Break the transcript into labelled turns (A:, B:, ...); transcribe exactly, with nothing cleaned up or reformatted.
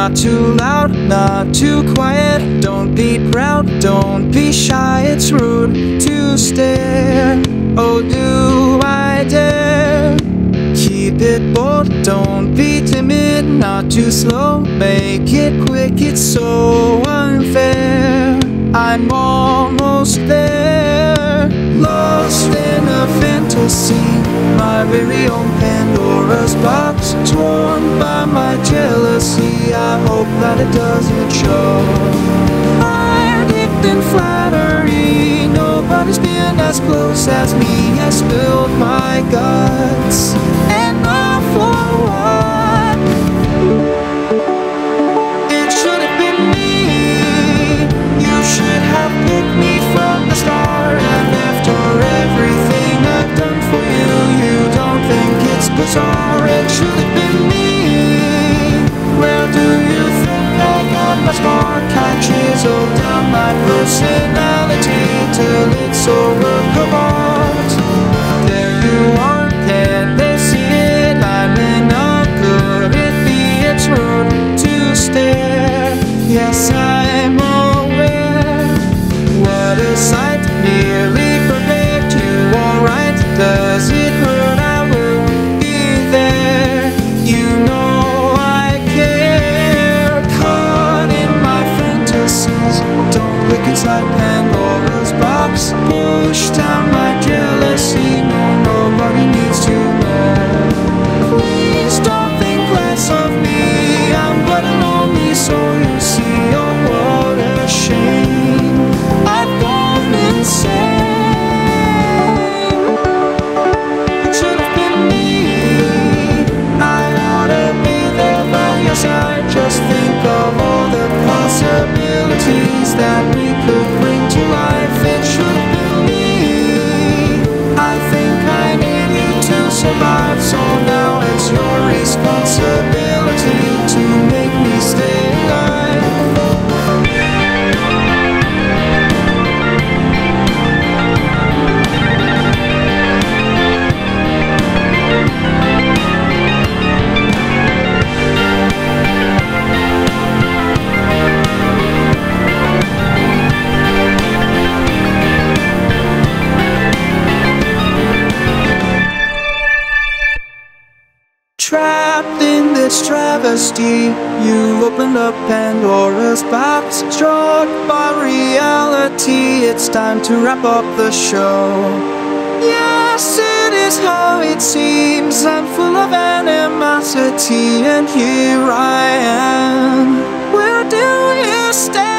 A: Not too loud, not too quiet. Don't be proud, don't be shy. It's rude to stare. Oh, do I dare? Keep it bold, don't be timid. Not too slow, make it quick. It's so unfair. I'm almost there, lost in a fantasy, my very own Pandora's box, torn by my jealousy. I hope that it doesn't show. I'm deep in flattery, nobody's been as close as me. I spilled my guts, and all for what? It should have been me. You should have picked me from the start. And after everything I've done for you, you don't think it's bizarre. It should have been me. Where do you think I got my spark? I chiseled down my personality till it's so work of art. There you are, can they see it? I'm not good at the it's rude to stare. Yes, I'm aware. What a sight, nearly perfect. You alright? Does it hurt? I will be there. You know I care. Caught in my fantasies, don't look inside Pandora's box. Push down my jealousy, no, nobody needs to know. Please don't think less of me, I'm but a lonely soul, you see. Oh, what a shame, I've gone insane. It should have been me. I ought to be there by your side. Just think of all the possibilities that we could bring to life. It should have been me. I think I need you to survive, so now it's your responsibility to make me stay alive. Trapped in this travesty, you opened up Pandora's box. Struck by reality, it's time to wrap up the show. Yes, it is how it seems. I'm full of animosity, and here I am. Where do you stand?